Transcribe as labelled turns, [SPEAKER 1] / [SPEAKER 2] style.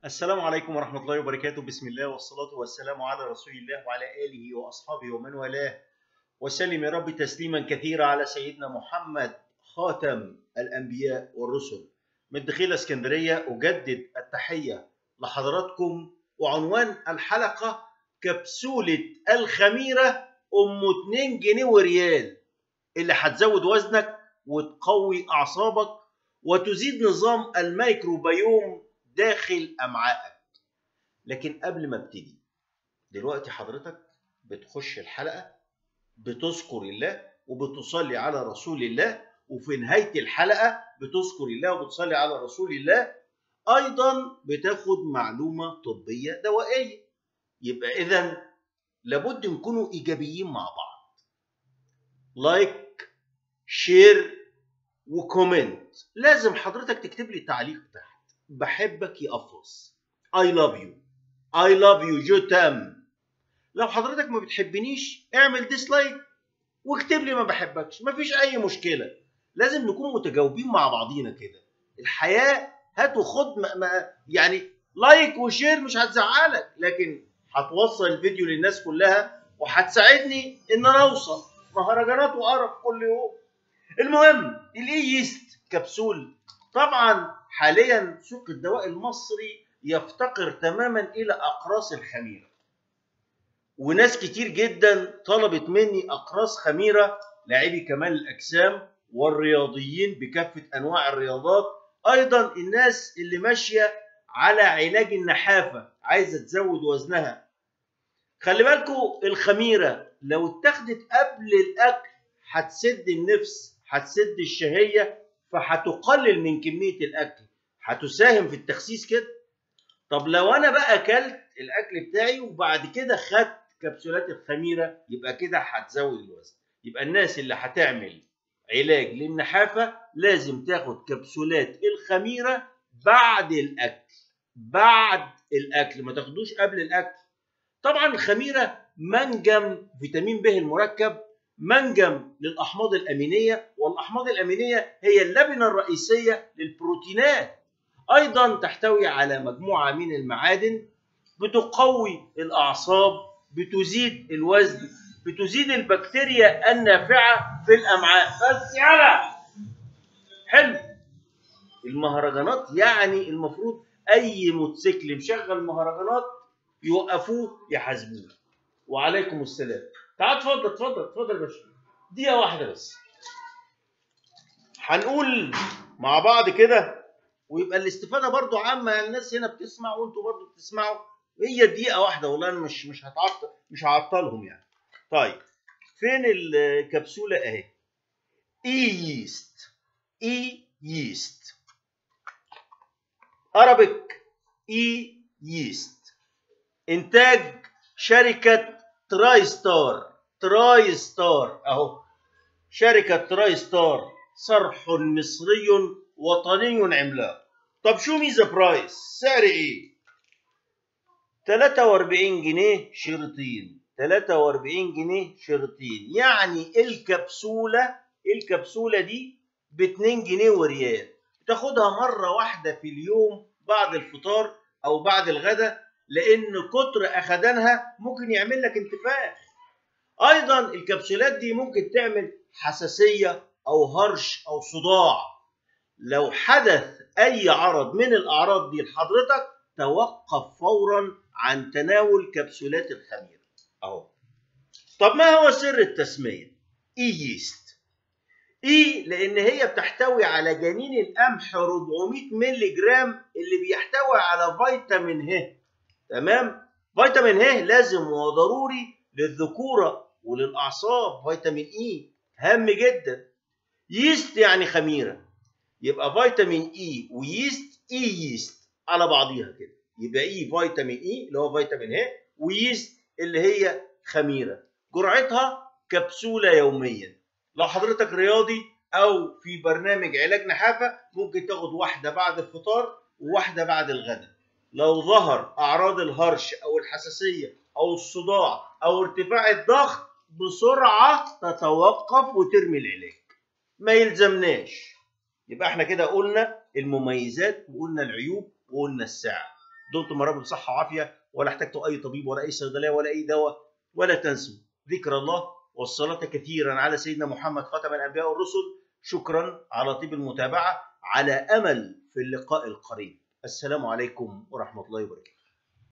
[SPEAKER 1] السلام عليكم ورحمة الله وبركاته. بسم الله والصلاة والسلام على رسول الله وعلى آله وأصحابه ومن والاه، وسلم يا رب تسليما كثيرا على سيدنا محمد خاتم الأنبياء والرسل. من دخيل اسكندرية أجدد التحية لحضراتكم، وعنوان الحلقة كبسولة الخميرة أم 2 جنيه وريال اللي هتزود وزنك وتقوي أعصابك وتزيد نظام الميكروبيوم داخل أمعائك. لكن قبل ما ابتدي دلوقتي، حضرتك بتخش الحلقة بتذكر الله وبتصلي على رسول الله، وفي نهاية الحلقة بتذكر الله وبتصلي على رسول الله، أيضا بتاخد معلومة طبية دوائية. يبقى إذن لابد نكونوا إيجابيين مع بعض. لايك، شير، وكومنت. لازم حضرتك تكتب لي تعليق تحت: بحبك يا أفرس، I love you، I love you جوتام. لو حضرتك ما بتحبنيش اعمل ديسلايك واكتب لي ما بحبكش، مفيش أي مشكلة. لازم نكون متجاوبين مع بعضينا كده. الحياة هات وخد، يعني لايك وشير مش هتزعلك، لكن هتوصل الفيديو للناس كلها وهتساعدني إن أنا أوصل. مهرجانات وقرف كل يوم. المهم، الإيست كبسول. طبعا حاليا سوق الدواء المصري يفتقر تماما إلى أقراص الخميرة، وناس كتير جدا طلبت مني أقراص خميرة، لاعبي كمال الأجسام والرياضيين بكافة أنواع الرياضات، أيضا الناس اللي ماشية على علاج النحافة عايزة تزود وزنها. خلي بالكم، الخميرة لو اتخذت قبل الأكل هتسد النفس، هتسد الشهية، فهتقلل من كمية الأكل، هتساهم في التخسيس كده. طب لو أنا بقى أكلت الأكل بتاعي وبعد كده خدت كبسولات الخميرة، يبقى كده هتزود الوزن. يبقى الناس اللي هتعمل علاج للنحافة لازم تاخد كبسولات الخميرة بعد الأكل. بعد الأكل، ما تاخدوش قبل الأكل. طبعا الخميرة منجم فيتامين ب المركب، منجم للأحماض الأمينية، والأحماض الأمينية هي اللبنة الرئيسية للبروتينات. أيضا تحتوي على مجموعة من المعادن بتقوي الأعصاب، بتزيد الوزن، بتزيد البكتيريا النافعة في الأمعاء. بس يلا حلو. المهرجانات يعني المفروض أي موتوسيكل مشغل مهرجانات يوقفوه يحاسبوه. وعليكم السلام. تعال اتفضل اتفضل اتفضل يا باشا. دقيقة واحدة بس هنقول مع بعض كده، ويبقى الاستفادة برضو عامة. الناس هنا بتسمع وانتوا برضو بتسمعوا. هي دقيقة واحدة والله، انا مش هتعطل، مش هعطلهم يعني. طيب، فين الكبسولة اهي؟ ييست، ييست، ارابيك ييست، انتاج شركة تراي ستار. تراي ستار اهو، شركة تراي ستار، صرح مصري وطني عملاق. طب شو ميزة برايس؟ سعر ايه؟ 43 جنيه شريطين. 43 جنيه شريطين، يعني الكبسولة دي ب 2 جنيه وريال. تاخدها مرة واحدة في اليوم بعد الفطار أو بعد الغداء، لأن كتر أخدانها ممكن يعمل لك انتفاخ. أيضا الكبسولات دي ممكن تعمل حساسية أو هرش أو صداع. لو حدث أي عرض من الأعراض دي لحضرتك، توقف فورا عن تناول كبسولات الخميرة أهو. طب ما هو سر التسمية؟ ييست. لأن هي بتحتوي على جنين القمح 400 مللي جرام، اللي بيحتوي على فيتامين ه. تمام؟ فيتامين ه لازم وضروري للذكورة وللأعصاب. فيتامين هام جدا. ييست يعني خميرة، يبقى فيتامين وييست، ييست على بعضيها كده. يبقى فيتامين اللي هو فيتامين ه، وييست اللي هي خميرة. جرعتها كبسولة يوميا. لو حضرتك رياضي أو في برنامج علاج نحافة، ممكن تاخد واحدة بعد الفطار وواحدة بعد الغداء. لو ظهر أعراض الهرش أو الحساسية أو الصداع أو ارتفاع الضغط، بسرعة تتوقف وترمي العلاج، ما يلزمناش. يبقى احنا كده قلنا المميزات وقلنا العيوب وقلنا السعر. دمتم يا رب بصحه وعافيه، ولا احتجتوا اي طبيب ولا اي صيدليه ولا اي دواء. ولا تنسوا ذكر الله والصلاه كثيرا على سيدنا محمد خاتم الانبياء والرسل. شكرا على طيب المتابعه، على امل في اللقاء القريب. السلام عليكم ورحمه الله وبركاته.